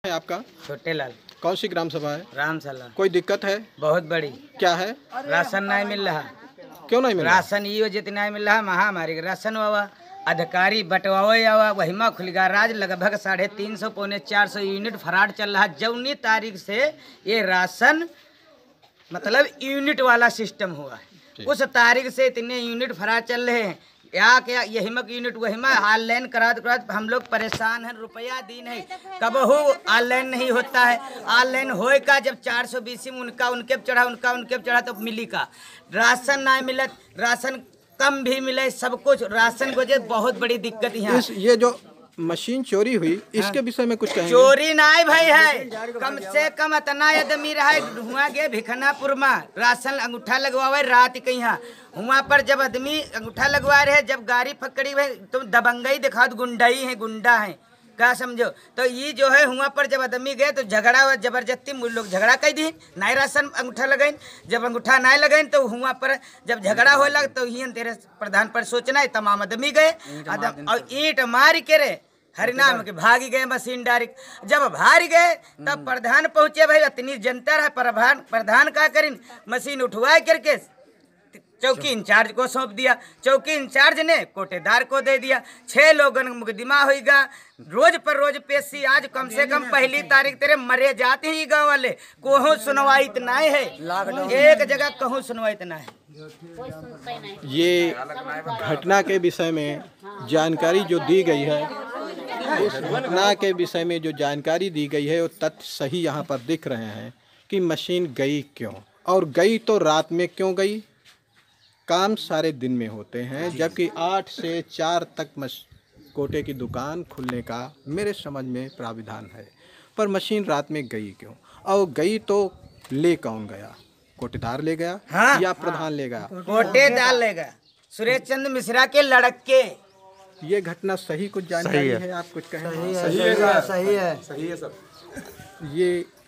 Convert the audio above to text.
है आपका? छोटे लाल। कौन सी ग्राम सभा है? रामसला। कोई दिक्कत है? बहुत बड़ी। क्या है? राशन नहीं मिल रहा। क्यों नहीं मिल रहा? राशन ये जितना नहीं मिल रहा, महामारी राशन वावा अधिकारी बंटवावे आवा वही में खुल गया राज। लगभग 350 पौने 400 यूनिट फराड चल रहा। जौनी तारीख से ये राशन मतलब यूनिट वाला सिस्टम हुआ है, उस तारीख से इतने यूनिट फराड चल रहे हैं। या क्या यही में यूनिट वही में ऑनलाइन करा हम लोग परेशान हैं। रुपया दी नहीं, कबहू ऑनलाइन नहीं होता है। ऑनलाइन होए का जब 420 में उनका उनके चढ़ा, उनका उनके चढ़ा तो मिली का राशन ना मिले, राशन कम भी मिले, सब कुछ राशन को जो बहुत बड़ी दिक्कत यहाँ। ये जो मशीन चोरी हुई इसके विषय में कुछ कहेंगे? चोरी नहीं भाई है, कम से कम इतना आदमी रहा हुआ गए भिखनापुर में राशन अंगूठा लगवावे रात के यहाँ। वहाँ पर जब आदमी अंगूठा लगवा रहे, जब गाड़ी पकड़ी भाई तुम दबंगई दिखाओ, गुंडाई है, गुंडा है, क्या समझो। तो ये जो है वहाँ पर जब आदमी गए तो झगड़ा हुआ जबरदस्ती, लोग झगड़ा कर दी, नहीं राशन अंगूठा लगाइन। जब अंगूठा नहीं लगाइन तो वहाँ पर जब झगड़ा हो लग तो ही तेरे प्रधान पर सोचना है। तमाम आदमी गए और ईंट मार के रे हरिनाम के भागी गए मशीन डायरेक्ट। जब भाग गए तब प्रधान पहुंचे, भाई इतनी जनता है, प्रधान क्या करें, मशीन उठवा करके चौकी इंचार्ज को सौंप दिया। चौकी इंचार्ज ने कोटेदार को दे दिया। 6 लोगन मुकदमा होगा, रोज पर रोज पेशी। आज कम से कम पहली तारीख तेरे मरे जाते ही गाँव वाले, कहूँ सुनवाई इतना है, एक जगह कहूँ सुनवाई इतना है। ये घटना के विषय में जानकारी जो दी गई है, उस घटना के विषय में जो जानकारी दी गई है वो तथ्य सही यहाँ पर दिख रहे हैं कि मशीन गई क्यों, और गई तो रात में क्यों गई। काम सारे दिन में होते हैं, जबकि 8 से 4 तक कोटे की दुकान खुलने का मेरे समझ में प्राविधान है, पर मशीन रात में गई क्यों, और गई तो ले कौन गया? कोटेदार ले गया? हाँ, या प्रधान ले गया? कोटेदार ले गया, सुरेश चंद्र मिश्रा के लड़के। ये घटना सही कुछ जानकारी है? आप कुछ कहें? सही है, सही है, सही है सर। ये